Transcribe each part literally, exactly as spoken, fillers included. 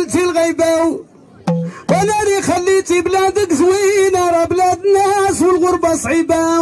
قلتي الغيبة وناري خليتي بلادك زوينة، راه بلاد الناس والغربة صعيبة.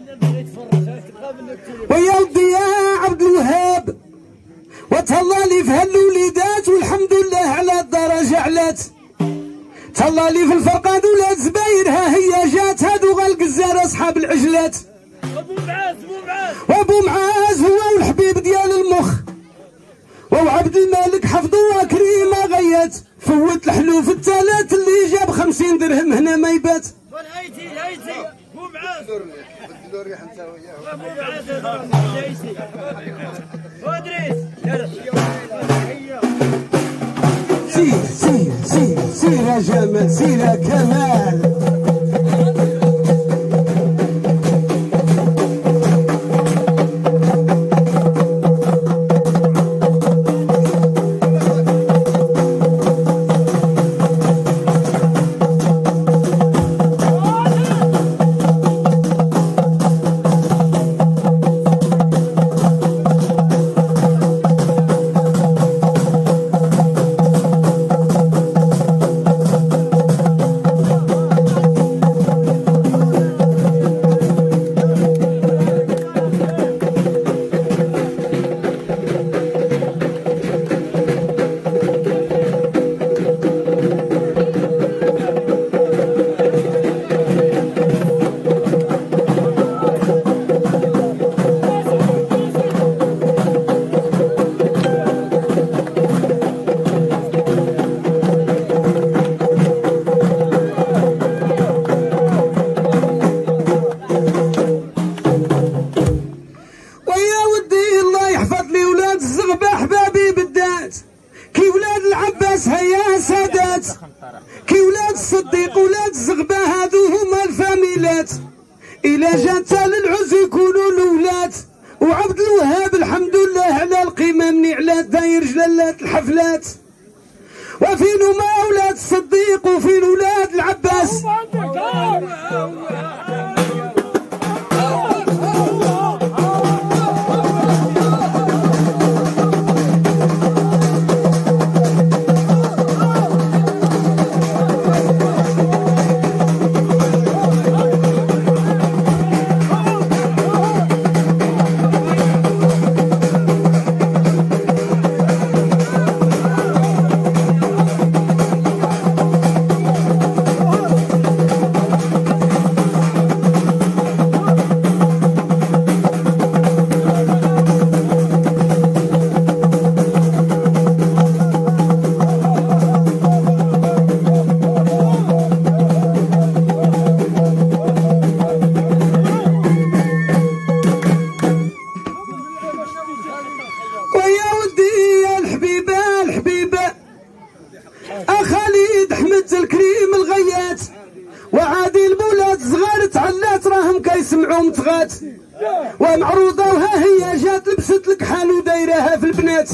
ويا ودي يا عبد الوهاب وتهلا لي في هالوليدات، والحمد لله على الدرجة علات. تهلا لي في الفرقان ولاد زباير، ها هي جات هادو غا القزار اصحاب العجلات. ابو معاز ابو معاز وابو معاز هو والحبيب ديال المخ، وعبد الملك حفظه كريمه غيات. فوت الحلوف الثلاث اللي جاب خمسين درهم هنا ما يبات. هايتي هايتي ابو معاز بدلوا ريح انت وياه. ابو معاز هايتي ودريس سير سير سير سير يا جمال سير يا كمال. هيا سادات كي ولاد الصديق ولاد الزغبة هادو هما الفاميلات. إلا جات للعز يكونوا الولاد، وعبد الوهاب الحمد لله على القيمة مني على داير جلالات الحفلات. وفين هما ولاد الصديق وفين ولاد العباس. كيسمعوا متغات ومعروضه وها هي جات لبست لك حال ودايرها في البنات.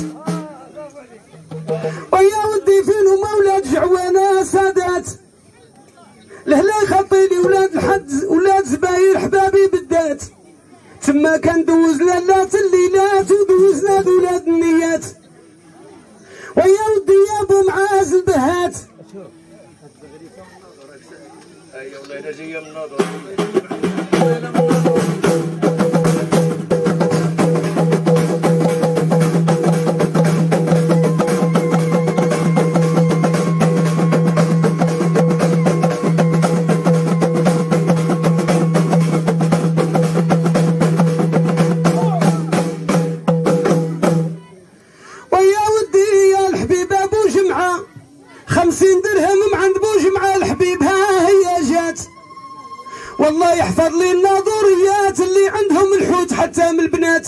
ويا ودي فين هما ولاد جعوانه سادات، لهلا خطيلي ولاد الحد ولاد زباير حبابي بالذات. تما كندوز لالات الليلات ودوزنا بولاد النيات. ويا ودي يا ابو معاز البهات ايوه والله انا جايه من النظر. خمسين درهم من عند بو جمعة الحبيب ها هي جات. والله يحفظ لي الناظوريات اللي عندهم الحوت حتى من البنات.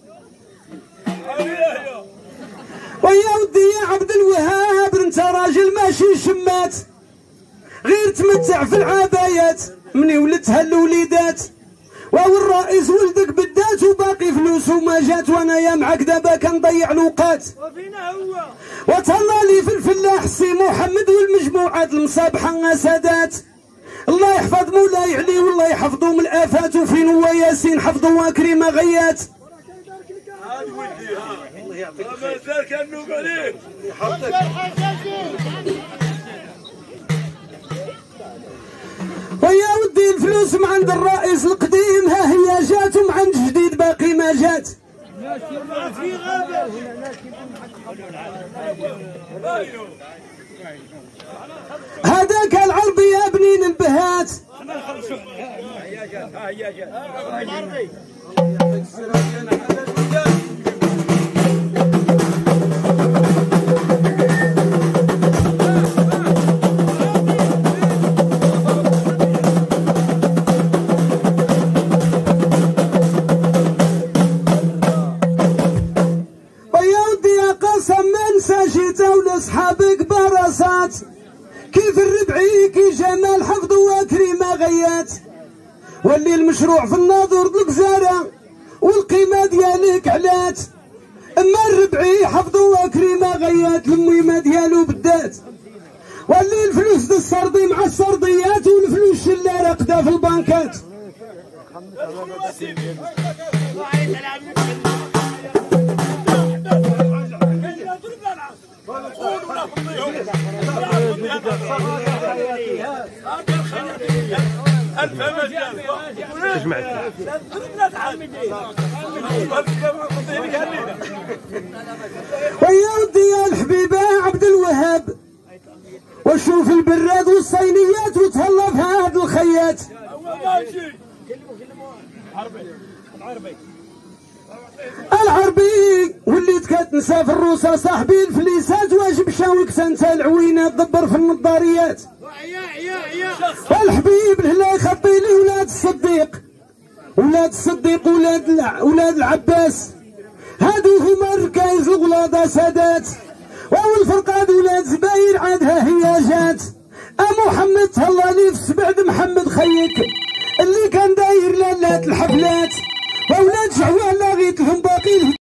ويا ودي يا عبد الوهاب انت راجل ماشي شمات، غير تمتع في العبايات مني ولدتها الوليدات. وهو الرئيس ولدك بالذات وباقي فلوس وما جات، وانا يا معك دابا كنضيع الوقات. وفينا هو وتهلا لي في الفلاح سي محمد والمجموعات المصابحه سادات. الله يحفظ مولاي علي والله يحفظه من الافات. وفين هو ياسين حفظه وكريمه غيات. هذا ودي ها الله يعطيك الخير. مازال كان نوب عليك. الفلوس من عند الرئيس القديم ها هي جات ومن عند جديد باقي ما جات. في غابة هذاك العربي يا بنين البهات لاصحابك براسات كيف الربعي كي جمال حفظ وكريمه غيات واللي المشروع في الناظور الجزاره والقيمه ديالك علات اما الربعي حفظ وكريمه غيات الميمه ديالو بدات واللي الفلوس د السردي مع السرديات والفلوس شله راقده في البنكات. ويا ودي يا الحبيبه عبد الوهاب وشوف البراد والصينيات وتهلا في هاد الخيات. العربي وليت كتنسى في الروسه صاحبي الفليسات واجب شاوك انت العوينات دبر في النظاريات. والحبيب الهلا يخبي لي ولاد الصديق ولاد الصديق ولاد الع... ولاد العباس هادو هما الركايز الغلاظه سادات واول فرقاد ولاد زباير عادها هي جات. ا محمد تهلاني في سبعد محمد خيك اللي كان داير لالات الحفلات واولاد شعوان لاغيت لهم باقي